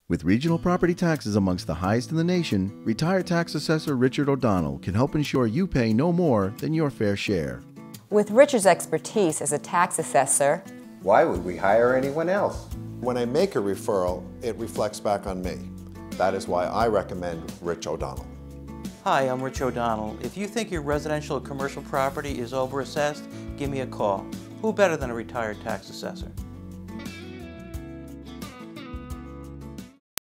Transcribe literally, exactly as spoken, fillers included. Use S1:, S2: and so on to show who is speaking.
S1: With regional property taxes amongst the highest in the nation, retired tax assessor Richard O'Donnell can help ensure you pay no more than your fair share.
S2: With Richard's expertise as a tax assessor,
S3: why would we hire anyone else?
S4: When I make a referral, it reflects back on me. That is why I recommend Rich O'Donnell.
S5: Hi, I'm Rich O'Donnell. If you think your residential or commercial property is overassessed, give me a call. Who better than a retired tax assessor?